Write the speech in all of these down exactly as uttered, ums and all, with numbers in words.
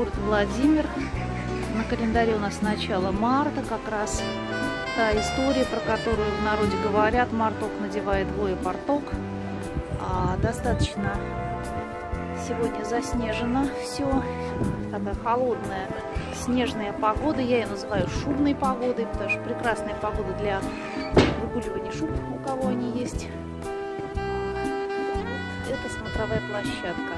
город Владимир. На календаре у нас начало марта, как раз та история, про которую в народе говорят: марток надевает двое порток. А, достаточно сегодня заснежено все, такая холодная снежная погода. Я ее называю шубной погодой, потому что прекрасная погода для выгуливания шуб, у кого они есть. Вот это смотровая площадка.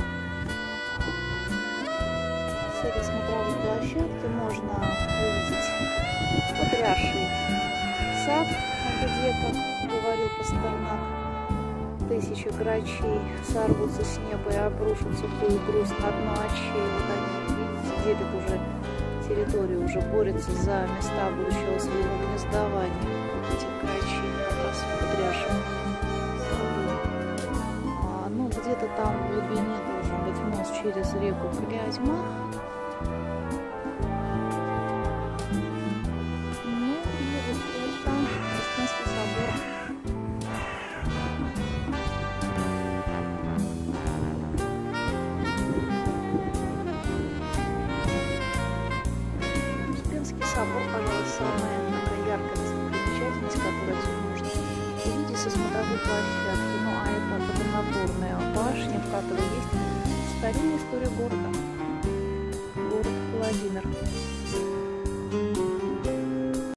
С этой смотровой площадки можно увидеть потрясший сад, где, как говорил Пастернак, тысячи грачей сорвутся с неба и обрушатся ту грусть на дно очей. Вот они, видите, делят уже территорию, уже борются за места будущего своего гнездования. Вот эти грачи как раз в потрясшем саду. А, ну, где-то там в глубине должен быть мост через реку Клязьма. Ну и вот это Успенский собор. Собор, пожалуй, самая такая яркая достопримечательность, которую отсюда можно увидеть со смотровой площадки. Ну, а это водонапорная башня, в которой есть старинная история города. Город Владимир.